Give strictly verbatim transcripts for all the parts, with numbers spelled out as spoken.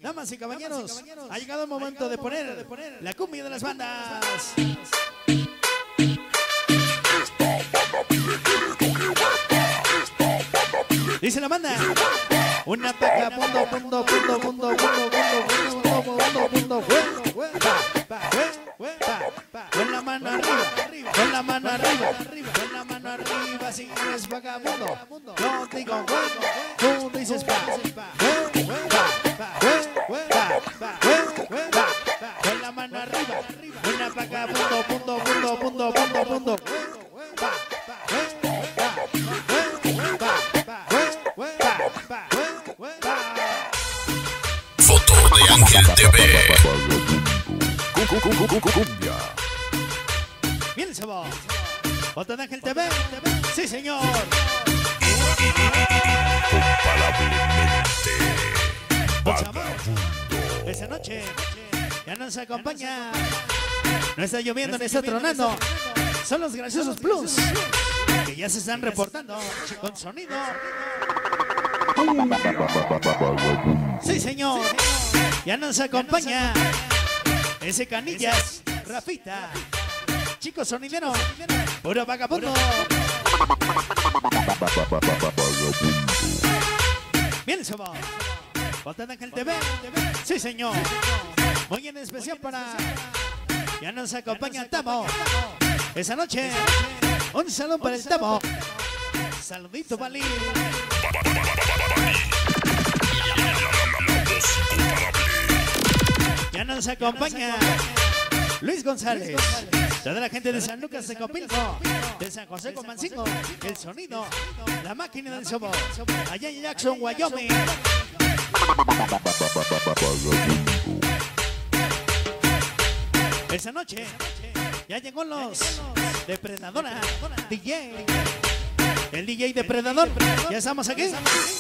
Damas y caballeros, ha llegado el momento de poner la cumbia de las bandas. Dice la banda, una paca, punto, punto, punto, punto, punto, punto, punto, punto, con la mano arriba, con la mano arriba, con la mano arriba, si eres vagabundo, yo digo, tú dices pa, con la mano arriba, una paca, punto, punto, punto, punto, punto, punto, Foto de Ángel T V. Bien, se va. Foto de Ángel T V. Sí, señor. Incomparablemente vagabundo. Esa noche ya nos acompaña. No está lloviendo ni está tronando. Son los graciosos plus que ya se están reportando con sonido. Sí, señor. Ya nos acompaña ese Canillas, Rafita, Chico Sonidero, puro vagabundo. Bien, se va. Foto de Ángel T V. Sí, señor. Muy en especial para... Ya nos acompaña el Tamo. Esa noche, un saludo para el Tamo. Saludito, Bali. Ya nos acompaña Luis González. Toda la gente de San Lucas de Copilco, de San José Comancingo, el sonido, la máquina del sobo, allá en Jackson, Wyoming. Esa noche ya llegó los Depredadora D J. El D J Depredador. Ya estamos aquí.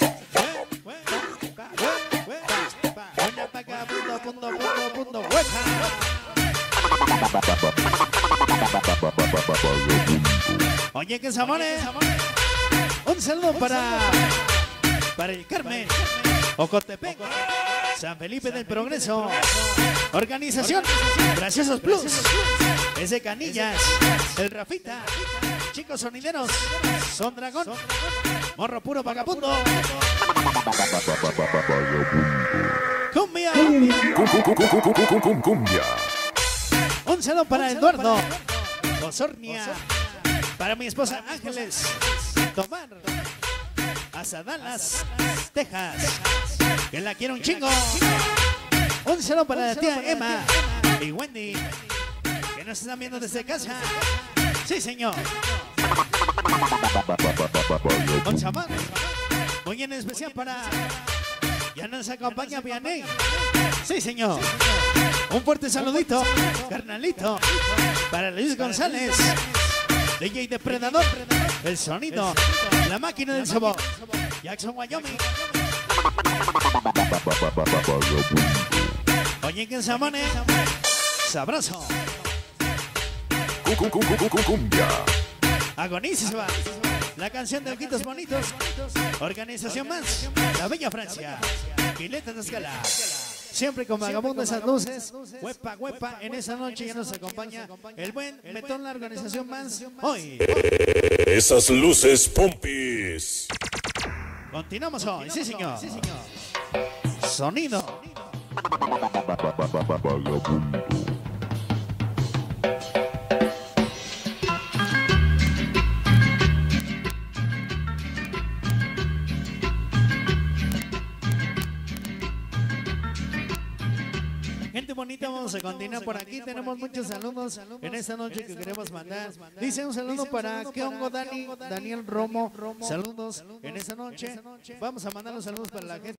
Una paca, punto, punto, punto, punto, hueca. Oye, que sabores. Un saludo para para el Carmen, Ocotepec, San Felipe del Progreso. Organización Graciosos Plus. Ese Canillas, el Rafita, Chicos Sonideros, Son Dragón, Morro Puro Vagabundo. Cumbia. Cumbia. Un saludo para Eduardo Osornia, para mi esposa Ángeles Tomar, hasta Dallas, Texas, que la quiero un chingo. Un saludo para la tía Emma y Wendy, que nos están viendo desde casa. Sí, señor. Un chamán muy en especial para... Ya nos acompaña Vianney. Sí, señor. Un fuerte saludito, carnalito, para Luis González, D J Depredador, el sonido, la máquina del sabor, Jackson, Wyoming. Oye, que samone, sabroso. Cumbia. Agonísima. La canción de Ojitos Bonitos. Organización más. La Bella Francia. Pileta de Escala. Siempre con vagabundo esas luces. Huepa, huepa. En esa noche ya nos acompaña el buen Metón, la organización más. Hoy. Esas luces pompis. Continuamos hoy. Sí, señor. Sonido. Gente bonita, vamos a continuar por aquí. Tenemos muchos saludos en esta noche que queremos mandar. Dice un saludo para ¿Qué hongo Dani? Daniel Romo. Saludos en esta noche. Vamos a mandar los saludos para la gente.